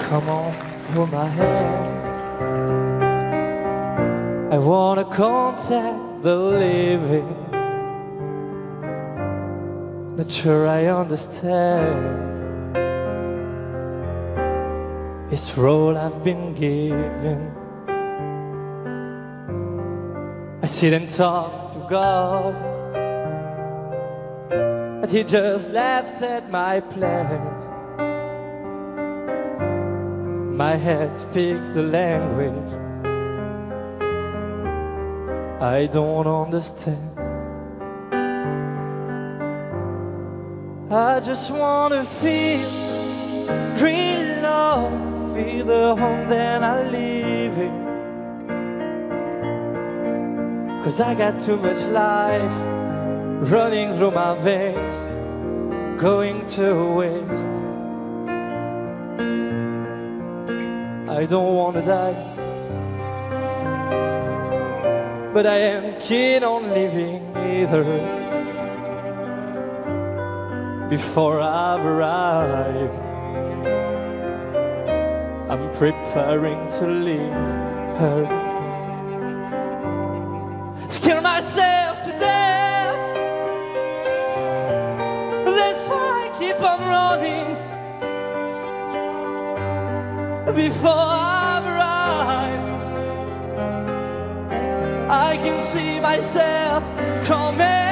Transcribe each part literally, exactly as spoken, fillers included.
Come on, hold my hand. I wanna contact the living. Not sure I understand this role I've been given. I sit and talk to God, but He just laughs at my plans. My head speaks the language I don't understand. I just wanna feel real love, feel the home that I live in. 'Cause I got too much life running through my veins, going to waste. I don't wanna die, but I ain't keen on living either. Before I've arrived, I'm preparing to leave her. Scare myself to death, that's why I keep on running. Before I've arrived, I can see myself coming.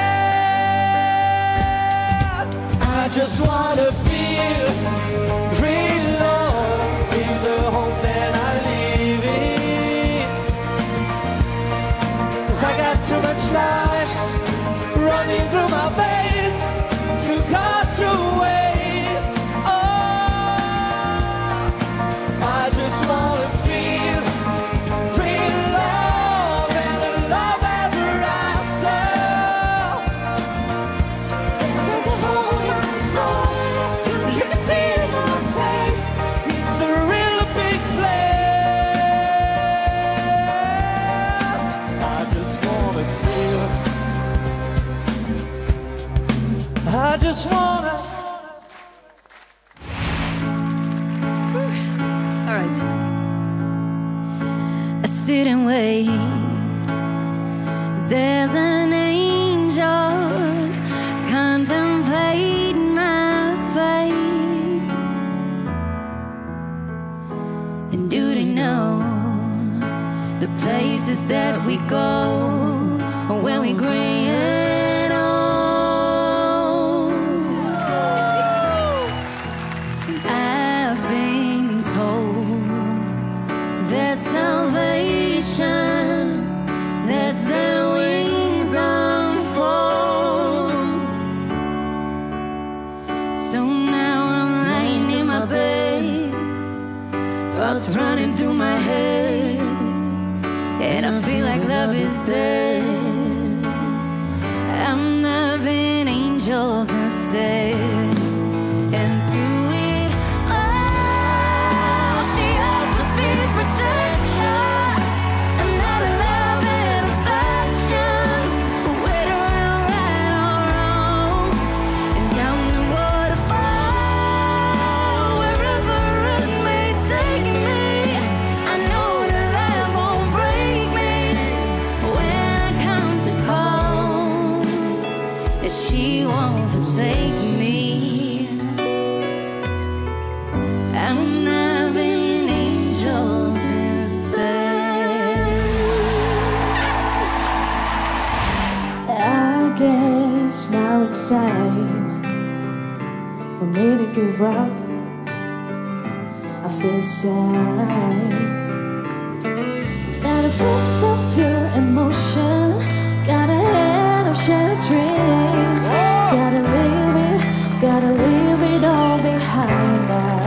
I just wanna feel real love, feel the home that I live in. 'Cause I got too much life running through my veins, too hard to waste. Oh, I just wanna feel real love and a love ever after. There's a hole in my soul, you can see it in my face. It's a real big place. I just wanna feel, I just wanna. Sit and wait. There's an angel contemplating my fate. And do they know the places that we go when we gray and old? And I've been told there's salvation, that's their wings unfold. So now I'm lying in my bed, thoughts running through my head, and I feel like love is dead. I'm loving angels instead. And through it all, she offers me protection, another love and affection, whether I'm right or wrong. And down the waterfall, wherever it may take me, I know that love won't break me. When I come to call, that she won't forsake me. I'm loving angels instead. I guess now it's time for me to give up. I feel sad. Got a fist of pure emotion, got a head of shattered dreams. Gotta leave it, gotta leave it all behind now.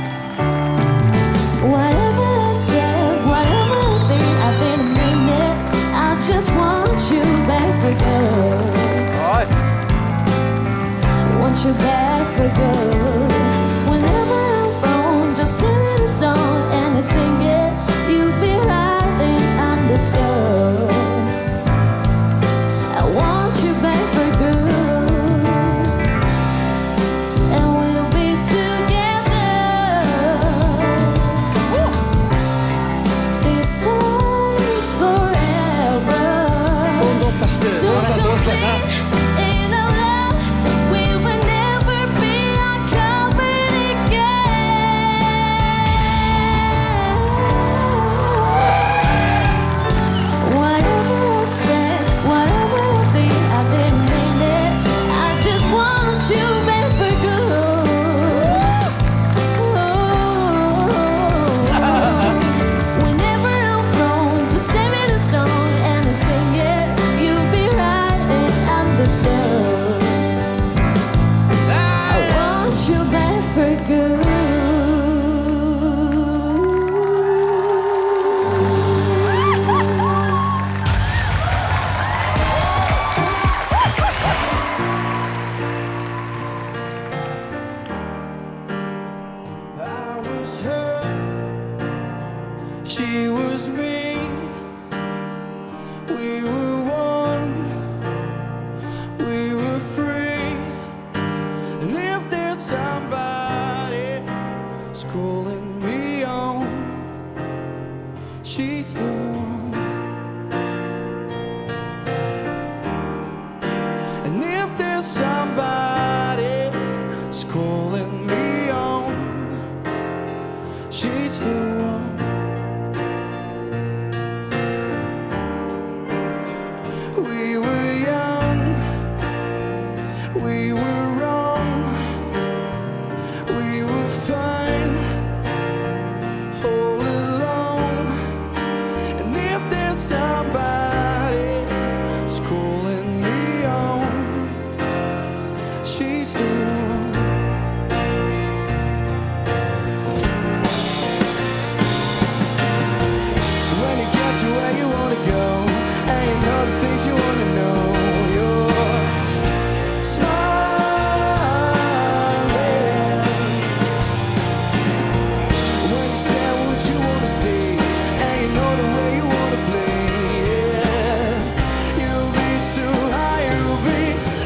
Whatever I said, whatever I did, I didn't mean it. I just want you back for good. Want you back for good. Whenever I'm wrong, just sing me the song and I sing it. You'll be right and understood. I want you back for good, and we'll be together. In our love, we will never be uncovered again. Whatever I said, whatever I did, I didn't mean it. I just want you back for good. Whenever I'm wrong, just send me the song and I sing it. You'll be right and understood. I want you back for good. I was her, she was me. We were one, we were free. And if there's somebody who's calling me on, she's the one. And if there's somebody who's calling me on, she's the one. We were young, we were wrong, we were fine all along. And if there's somebody who's calling me on, she's the one. When you get to where you wanna go, and you know the things you wanna know, you're smiling. When you say what you wanna say, and you know the way you wanna play, yeah, you'll be so high, you'll be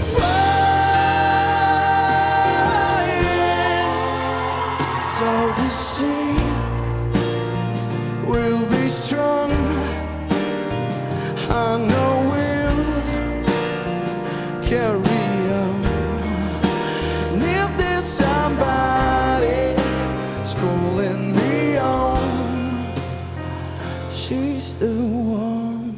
flying. So the sea will be strong. I know we'll carry on. And if there's somebody schooling me on, she's the one.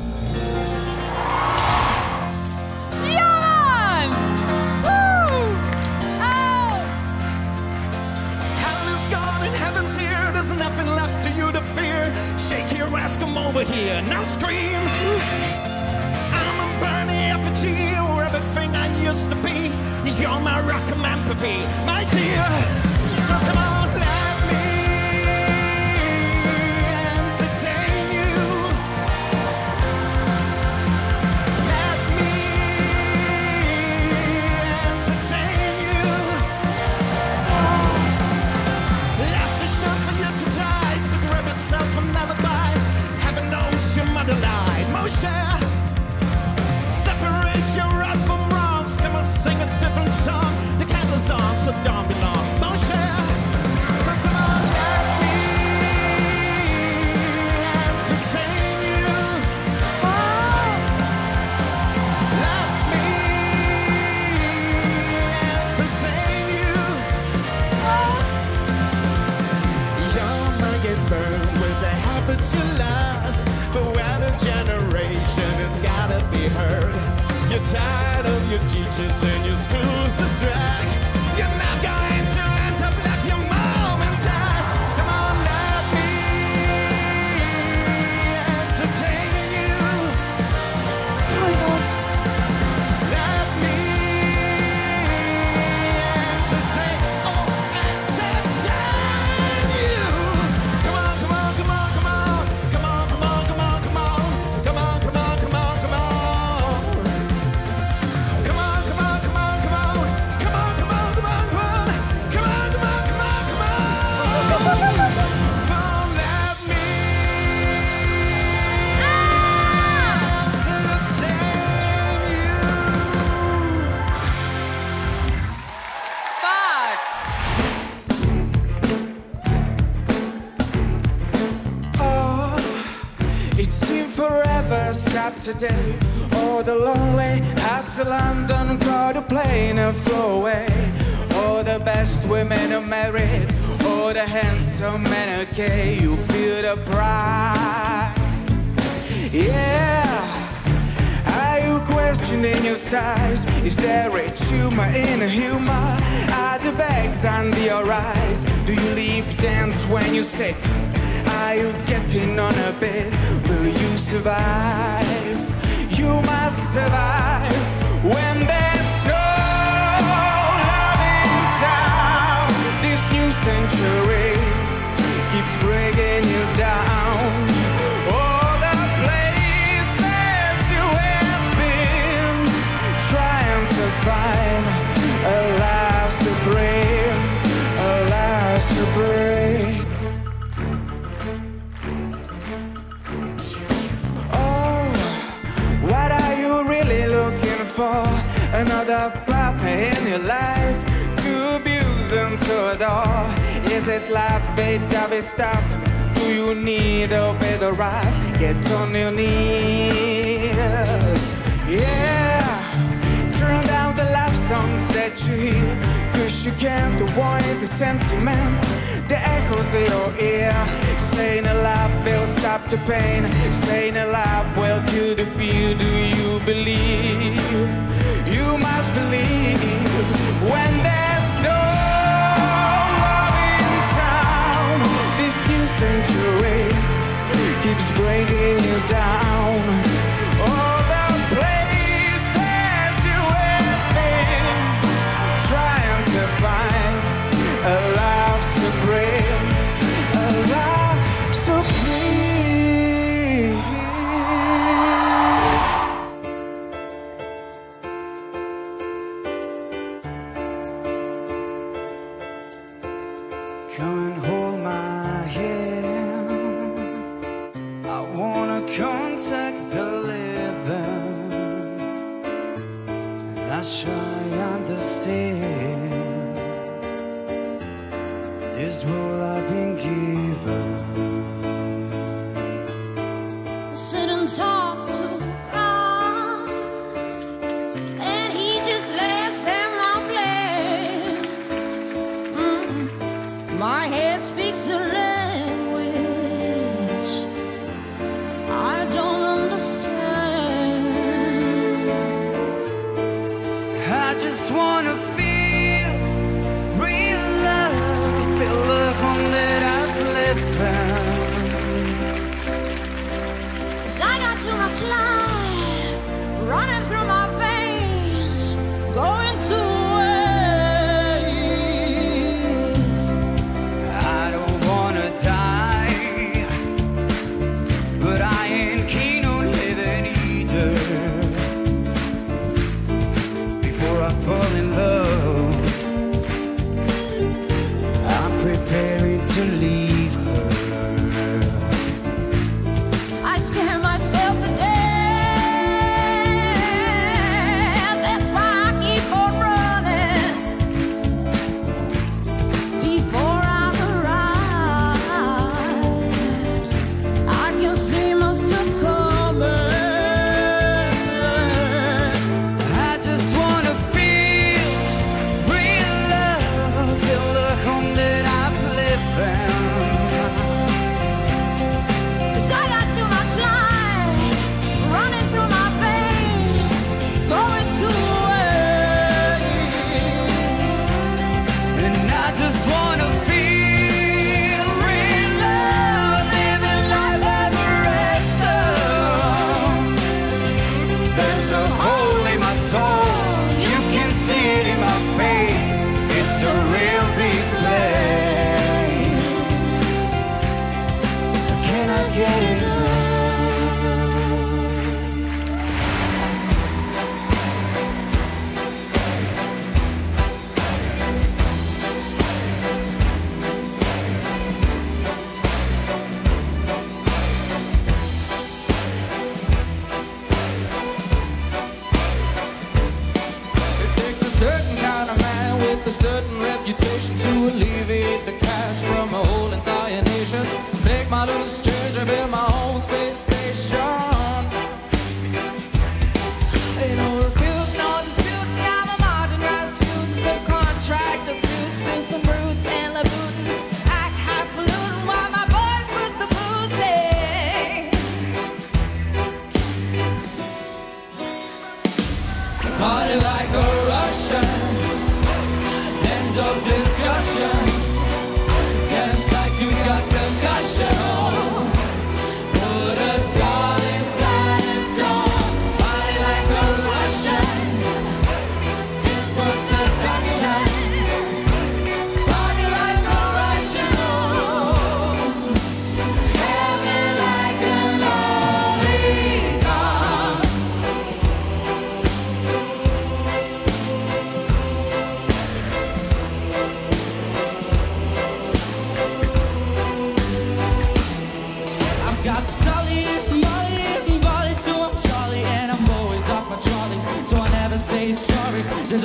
Jan! Woo! Oh! Hell is gone and heaven's here. There's nothing left to you to fear. Shake your ass, come over here. Now scream. I'm a burning effigy. You're everything I used to be. You're my rock of empathy, my dear. So come on, let me entertain you. Let me entertain you. Life's a shuffle, you're too tight, so grab yourself another bite. Heaven knows your mother lied. Moshe, separate your right from wrongs. Come on, sing a different song. The candles on, so don't belong. Moshe, so come on, let me entertain you. Let me entertain you. Your mind gets burned with the habits you lost. But when a generation, it's gotta be heard. You're tired of your teachers and your schools of drag. You're not going to end up like your mom and dad. Come on, let me entertain you. Let me entertain, oh, entertain you. Come on, come on, come on, come on. Come on, come on, come on, come on. Come on, come on, come on, come on. Come on, come on, come on, come on. Come on. stop today. Oh, the lonely out to London, caught a plane and flew away. Oh, the best women are married. Oh, the handsome men are gay. You feel the pride. Yeah. Are you questioning your size? Is there a tumor in a humor? Are the bags under your eyes? Do you leave dance when you sit? Are you getting on a bit? Will you survive? You must survive when there's no love in town. This new century keeps breaking you down. All the places you have been, trying to find a life supreme, a life supreme. What are you really looking for? Another partner in your life to abuse and to adore? Is it lovey-dovey stuff? Do you need a better life? Get on your knees. Yeah. Turn down the love songs that you hear, 'cause you can't avoid the sentiment, the echoes of your ear. Saying a love will stop the pain, saying a love will kill the fear. Do you believe? You must believe. When there's no love in town, this new century keeps breaking you down. All the places you have been, trying to find a love supreme, a love supreme. Come and hold my hand. I wanna contact the living. Not sure I understand this world I've been given. Sit and talk to God, and He just laughs at my plan. Mm. My head speaks a language I don't understand. I just wanna feel real love, feel the home that I've lived found. 'Cause I got too much life running through my veins, going to waste. I don't wanna die, but I ain't keen on living either. Before I fall in love, I'm preparing to leave her. I scare myself to death. That's why I keep on running. Before I'm arrived, I can see myself coming. I just wanna feel real love, feel the home that I've lived found. 'Cause I got too much life running through my veins, going to waste. And I just wanna feel real love, living life ever after. There's a hole in my soul, you can see it in my face. It's a real big place. Can I get it back? It takes a certain kind of man with a certain reputation to alleviate the cash from a whole entire nation. Take my loose change and build my own space station.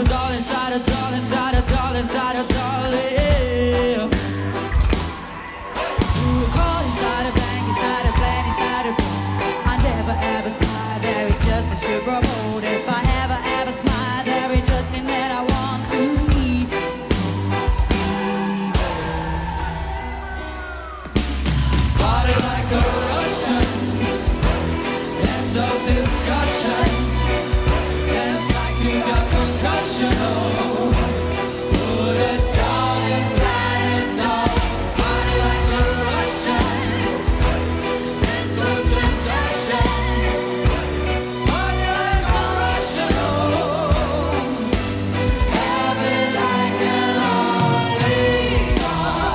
doll inside a doll inside a doll inside a doll, yeah. Ooh, a heart inside a blank, inside a blank, inside a blank. I never ever smile, there is just a sugar mold. If I ever ever smile, there is just in that I want to eat. Party like a Russian, end of discussion. Dance like you got concussion, oh. Put a doll inside a doll. Party like a Russian, dance no temptation. Party like a Russian, oh. Have it like a lollipop.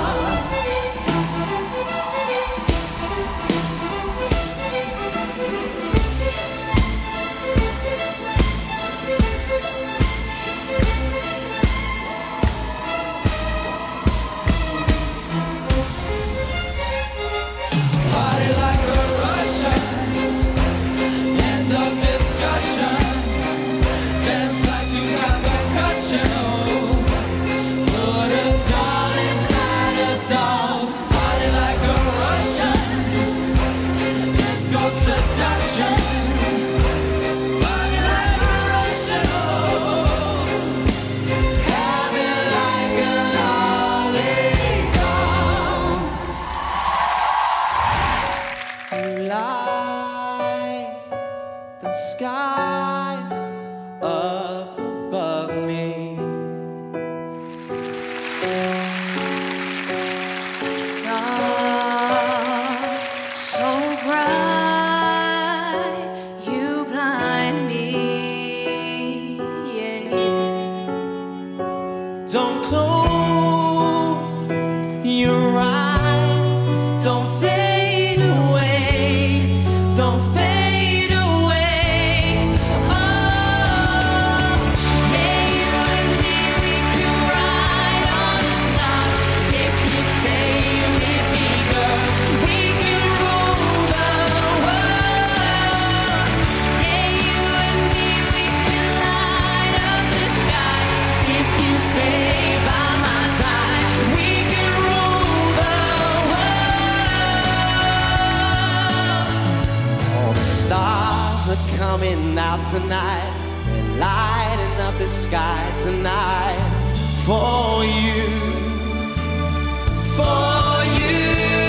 Party like a Russian, end of discussion. Dance like you got concussion, oh. Put a doll inside a doll. Party like a Russian, disco seduction. Party like a Russian, oh. Have it like a lollipop. You light the skies up above me. Star so bright, you blind me. Yeah. Don't close your eyes, don't fade away, don't fade away. Oh, yeah, you and me, we can ride on the star. If you stay with me, girl, we can rule the world. Yeah, you and me, we can light up the sky. If you stay by my side, we can rule the world. All the stars are coming out tonight. They're lighting up the sky tonight for you, for you.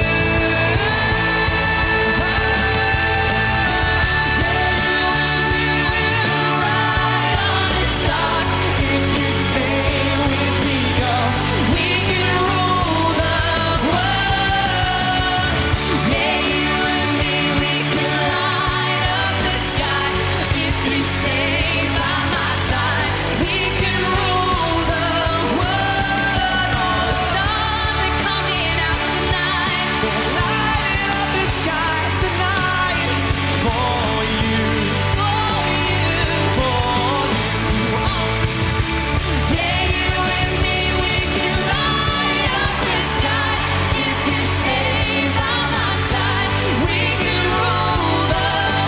Ride on the star. If you stay with me, girl, we can rule the world. Yeah, you and me, we can light up the sky. If you stay by my side, we can rule the world. All the stars are coming out tonight. They're lighting up the sky tonight for you, for you, for you. Yeah, you and me, we can light up the sky. If you stay by my side, we can rule the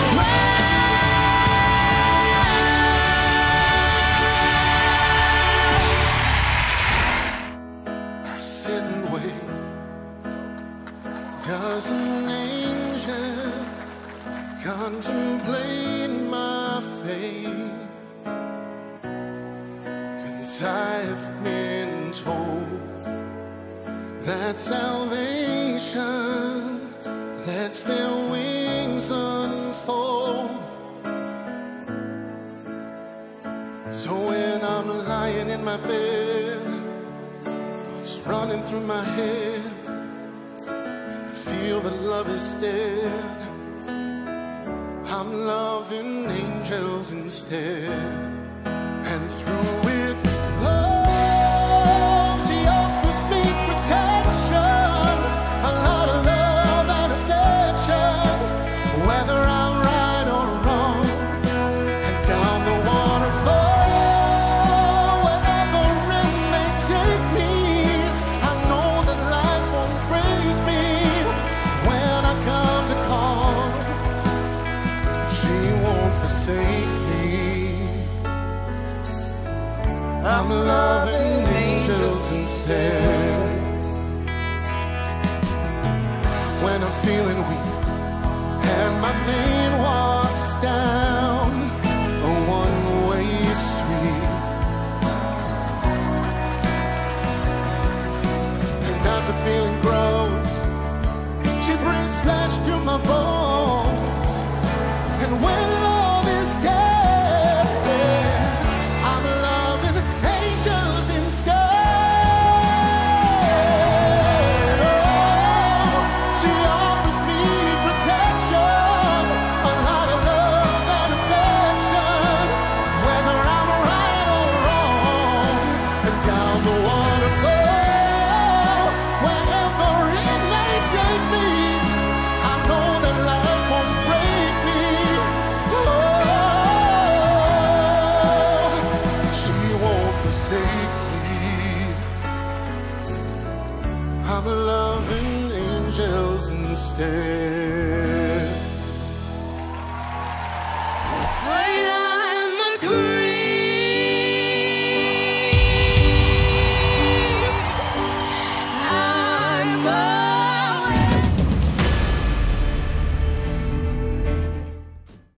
world. I sit and wait. Does an angel contemplate my fate? 'Cause I've been told that salvation lets their wings unfold. So when I'm lying in my bed, thoughts running through my head, I feel that love is dead. I'm loving angels instead, and through it all, she offers me protection, a lot of love and affection, whether I'm right or wrong. And down the waterfall, wherever it may take me, I know that life won't break me. When I come to call, she won't forsake me. instead. When I'm feeling weak and my pain walks down a one-way street, and as the feeling grows, she brings flesh to my bones. And when love is dead, I'm loving angels instead. Oh, she offers me protection, a lot of love and affection, whether I'm right or wrong. And down the waterfall, wherever it may take me, I know that life won't break me. Oh, she won't forsake me. I'm loving angels instead.